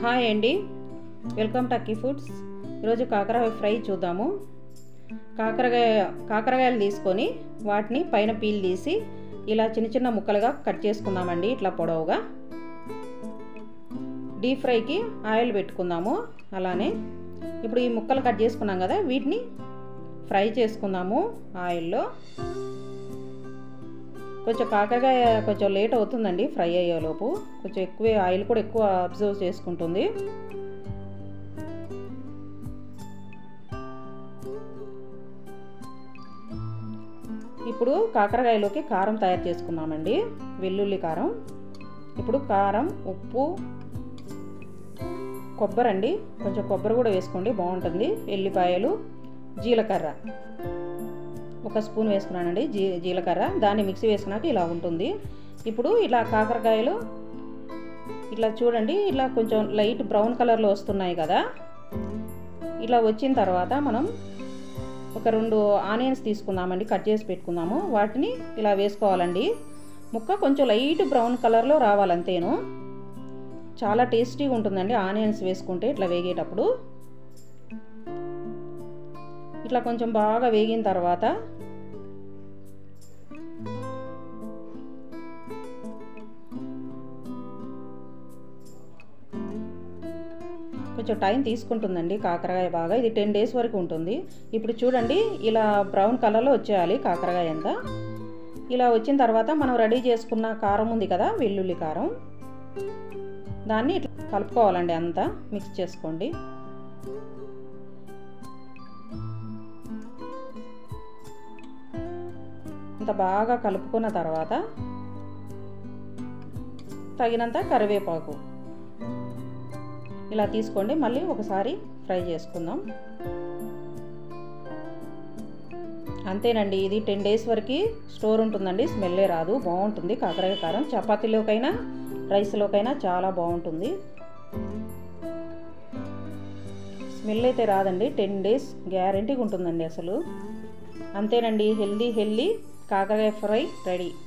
Hi అండి, welcome to అక్కీ foods. ఈరోజు కాకరకాయ ఫ్రై చూద్దాము. కాకరకాయలు తీసుకొని వాటిని పైన పీల్ తీసి ఇలా చిన్న చిన్న ముక్కలుగా కట్ చేసుకుందామండి. ఇట్లా పొడవుగా డీప్ ఫ్రైకి ఆయిల్ పెట్టుకుందాము. అలానే ఇప్పుడు ఈ ముక్కలు కట్ చేసుకున్నాం కదా, వీటిని ఫ్రై చేసుకుందాము ఆయిల్లో. కొంచెం కాకరకాయ కొంచెం లేట్ అవుతుందండి ఫ్రై అయ్యేలోపు. కొంచెం ఎక్కువ ఆయిల్ కూడా ఎక్కువ అబ్జర్వ్ చేసుకుంటుంది. ఇప్పుడు కాకరకాయలోకి కారం తయారు చేసుకుందామండి. వెల్లుల్లి కారం. ఇప్పుడు కారం, ఉప్పు, కొబ్బరి అండి, కొంచెం కొబ్బరి కూడా వేసుకోండి, బాగుంటుంది. ఎల్లిపాయలు, జీలకర్ర ఒక స్పూన్ వేసుకున్నానండి. జీలకర్ర దాన్ని మిక్సీ వేసుకున్నాక ఇలా ఉంటుంది. ఇప్పుడు ఇలా కాకరకాయలు ఇట్లా చూడండి, ఇలా కొంచెం లైట్ బ్రౌన్ కలర్లో వస్తున్నాయి కదా. ఇలా వచ్చిన తర్వాత మనం ఒక 2 ఆనియన్స్ తీసుకుందామండి, కట్ చేసి పెట్టుకుందాము. వాటిని ఇలా వేసుకోవాలండి. ముక్క కొంచెం లైట్ బ్రౌన్ కలర్లో రావాలంతేను. చాలా టేస్టీగా ఉంటుందండి ఆనియన్స్ వేసుకుంటే ఇట్లా వేగేటప్పుడు. ఇట్లా కొంచెం బాగా వేగిన తర్వాత కొంచెం టైం తీసుకుంటుందండి కాకరకాయ బాగా. ఇది 10 days వరకు ఉంటుంది. ఇప్పుడు చూడండి, ఇలా బ్రౌన్ కలర్లో వచ్చేయాలి కాకరకాయ అంతా. ఇలా వచ్చిన తర్వాత మనం రెడీ చేసుకున్న కారం ఉంది కదా, వెల్లుల్లి కారం, దాన్ని ఇట్లా కలుపుకోవాలండి. అంతా మిక్స్ చేసుకోండి. ఇంత బాగా కలుపుకున్న తర్వాత తగినంత కరివేపాకు ఇలా తీసుకోండి. మళ్ళీ ఒకసారి ఫ్రై చేసుకుందాం. అంతేనండి, ఇది 10 days వరకు స్టోర్ ఉంటుందండి. స్మెల్లే రాదు, బాగుంటుంది కాకరకాయ కారం. చపాతీలోకైనా రైస్లోకైనా చాలా బాగుంటుంది. స్మెల్ అయితే రాదండి. 10 days గ్యారెంటీగా ఉంటుందండి అసలు. అంతేనండి, హెల్దీ కాకరకాయ ఫ్రై రెడీ.